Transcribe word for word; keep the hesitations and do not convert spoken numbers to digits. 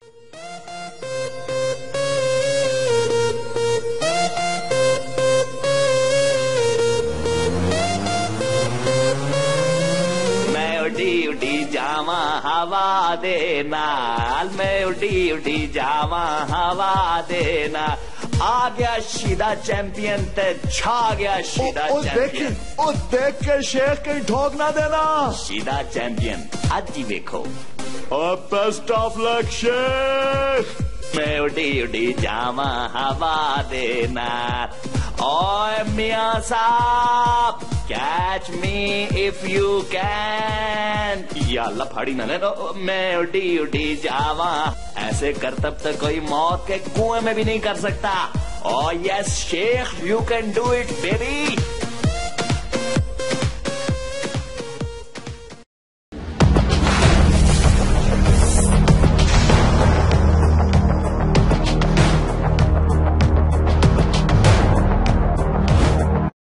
मैं उड़ी उड़ी जावा हवा दे नाल, मैं उड़ी उड़ी जावा हवा दे नाल। आ गया शीदा चैंपियन ते छा गया शीदा चैंपियन। ओ देख के शेख कहीं ठोक ना देना। शीदा चैंपियन आज ही देखो। और बेस्ट ऑफ लक शेख। मैं उड़ी उड़ी जावा हवा देना। ओए मियां साहब catch me if you can. या अल्लाह फाड़ी ना ले। मैं उड़ी उड़ी जावा, ऐसे करतब तो कोई मौत के कुएं में भी नहीं कर सकता। Oh yes, Sheikh, you can do it, baby.